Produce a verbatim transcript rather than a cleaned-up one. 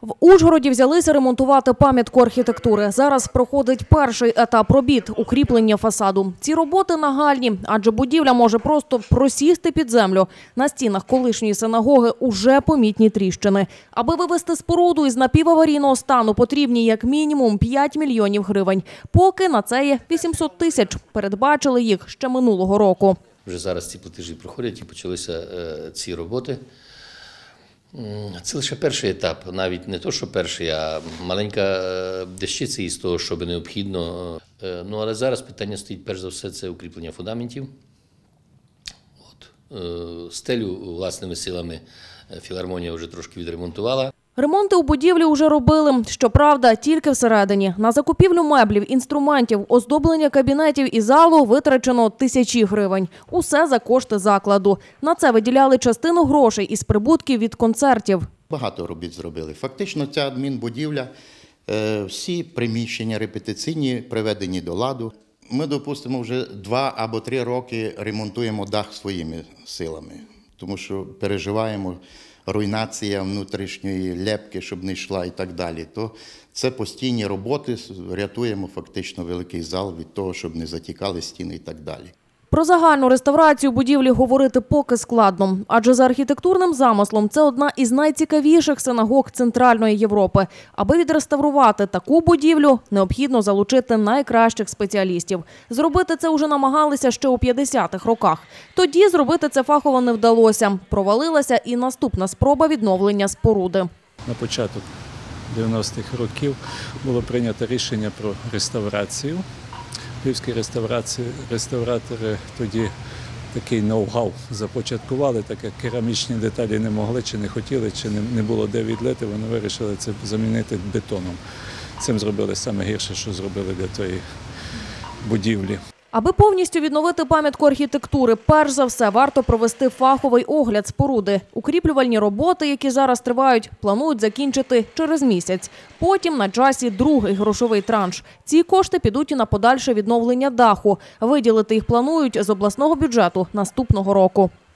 В Ужгороді взялися ремонтувати пам'ятку архітектури. Зараз проходить перший етап робіт – укріплення фасаду. Ці роботи нагальні, адже будівля може просто просісти під землю. На стінах колишньої синагоги уже помітні тріщини. Аби вивести споруду із напіваварійного стану, потрібні як мінімум п'ять мільйонів гривень. Поки на це є вісімсот тисяч. Передбачили їх ще минулого року. Вже зараз ці платежі проходять і почалися е, ці роботи. Це лише перший етап, навіть не то, що перший, а маленька дещиця із того, що необхідно. Ну, але зараз питання стоїть, перш за все, це укріплення фундаментів. От. Стелю власними силами філармонія вже трошки відремонтувала. Ремонти у будівлі вже робили, щоправда, тільки всередині. На закупівлю меблів, інструментів, оздоблення кабінетів і залу витрачено тисячі гривень. Усе за кошти закладу. На це виділяли частину грошей із прибутків від концертів. Багато робіт зробили. Фактично ця адмінбудівля, всі приміщення репетиційні приведені до ладу. Ми, допустимо, вже два або три роки ремонтуємо дах своїми силами, тому що переживаємо руйнація внутрішньої лепки, щоб не йшла і так далі. То це постійні роботи, рятуємо фактично великий зал від того, щоб не затікали стіни і так далі. Про загальну реставрацію будівлі говорити поки складно, адже за архітектурним замислом це одна із найцікавіших синагог Центральної Європи. Аби відреставрувати таку будівлю, необхідно залучити найкращих спеціалістів. Зробити це вже намагалися ще у п'ятдесятих роках. Тоді зробити це фахово не вдалося. Провалилася і наступна спроба відновлення споруди. На початок дев'яностих років було прийнято рішення про реставрацію. Львівські реставратори тоді такий ноу-хау започаткували, так як керамічні деталі не могли, чи не хотіли, чи не було де відлити, вони вирішили це замінити бетоном. Цим зробили саме гірше, що зробили для тої будівлі. Аби повністю відновити пам'ятку архітектури, перш за все варто провести фаховий огляд споруди. Укріплювальні роботи, які зараз тривають, планують закінчити через місяць. Потім на часі другий грошовий транш. Ці кошти підуть і на подальше відновлення даху. Виділити їх планують з обласного бюджету наступного року.